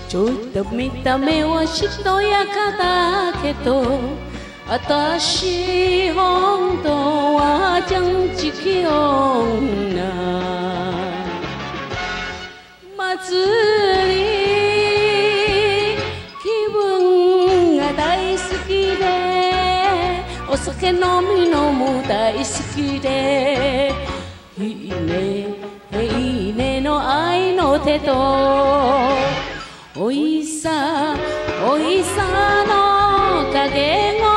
ちょっと見た目はしとやかだけど私本当はちゃんちき女祭り気分が大好きでお酒飲む大好きでいいねいいねの愛の手とおいさの掛け声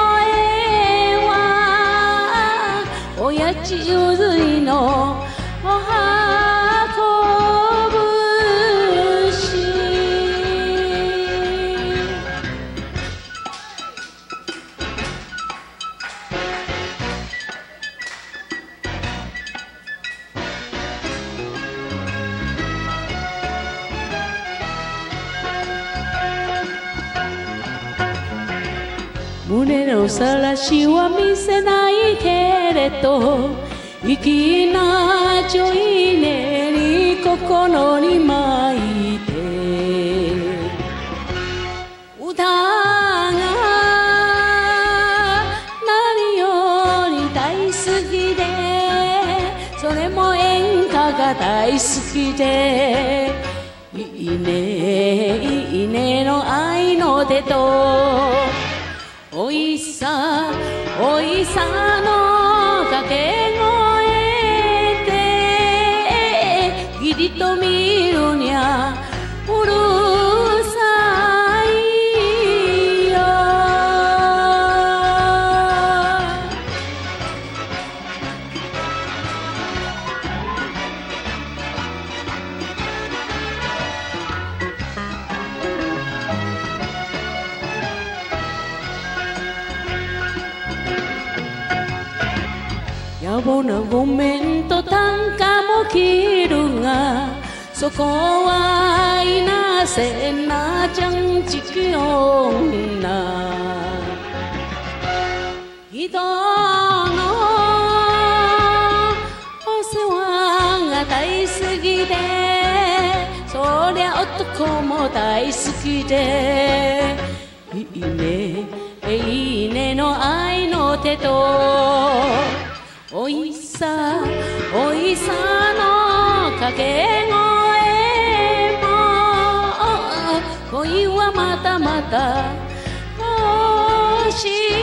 は親父ゆずいのおはこぶし胸のさらしは見せないけれど粋なちょいねに心に巻いて歌が何より大好きでそれも演歌が大好きでいいねの愛の手とおいさの掛け声で義理と見るにゃうるさいよ野暮なごめんと短歌も切るがそこはいなせなちゃんちき女人のお世話が大好きでそりゃ男も大好きでいいねの愛の手とおいさの掛け声も恋はまたまた欲しい